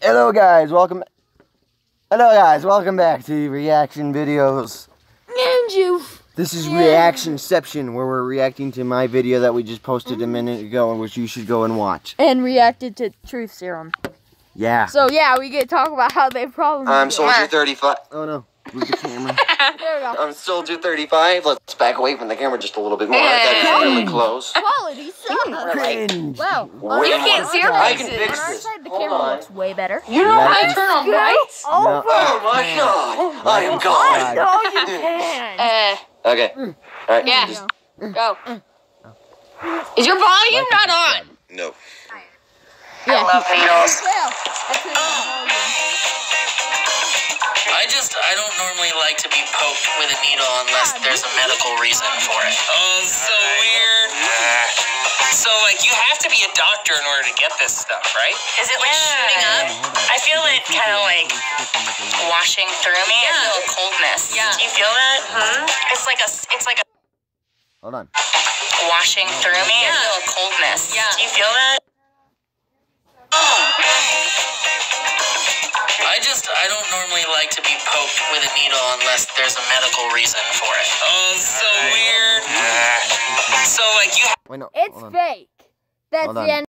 Hello guys, welcome back to reaction videos. And you. This is Reactionception, where we're reacting to my video that we just posted a minute ago, which you should go and watch. And reacted to Truth Serum. Yeah. So yeah, we get to talk about how they probably. I'm Soldier 35. Oh no, move the camera. There we go. I'm Soldier 35. Let's back away from the camera just a little bit more. That's really close. Quality sucks. Wow. You can't see our I can faces. fix On our this. side, the Hold camera on. looks way better. You know how to turn on lights? No. Oh my God! I am God. No, you can't. Okay. All right. Yeah. Just- Go. Is your volume not on? No. Yeah. I love needles. Well, that's it. I don't normally like to be poked with a needle unless there's a medical reason for it. Oh, so weird. So, like, you have to be a doctor in order to get this stuff, right? Is it, like, shooting up? I feel it kind of, like, washing through me. I feel a coldness. Yeah. Do you feel that? It's like a Hold on. washing through me. I feel a coldness. Yeah. Do you feel that? I don't normally like to be poked with a needle unless there's a medical reason for it. Oh, so weird. So, like, you Wait, no. It's Hold on. fake. That's Hold the on. end.